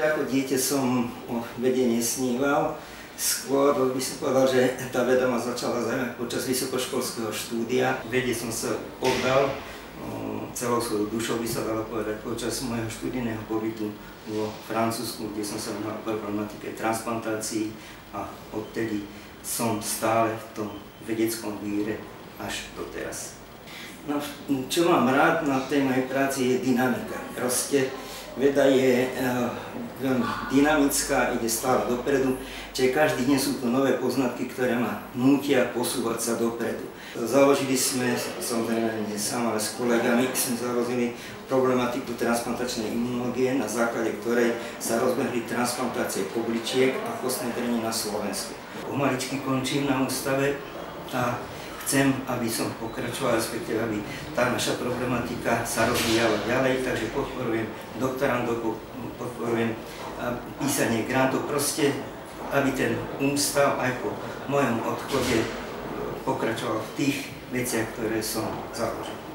Ako dieťa som o vede nesníval, skôr by som povedal, že tá veda ma začala zaujímať počas vysokoškolského štúdia. Vede som sa oddal celou svojou dušou, by sa dalo povedať, počas môjho študijného pobytu vo Francúzsku, kde som sa venoval problematike transplantácií a odtedy som stále v tom vedeckom víre až doteraz. No, čo mám rád na tej mojej práci je dynamika. Proste veda je veľmi dynamická, ide stále dopredu, čiže každý deň sú tu nové poznatky, ktoré ma nútia posúvať sa dopredu. Založili sme, samozrejme nie sám, ale s kolegami, sme založili problematiku transplantačnej imunológie, na základe ktorej sa rozbehli transplantácie obličiek a kostnej dreny na Slovensku. Pomaličky končím na ústave a chcem, aby som pokračoval, respektíve aby tá naša problematika sa rozvíjala ďalej, takže podporujem doktorandov, podporujem písanie grantov, proste aby ten ústav aj po mojom odchode pokračoval v tých veciach, ktoré som založil.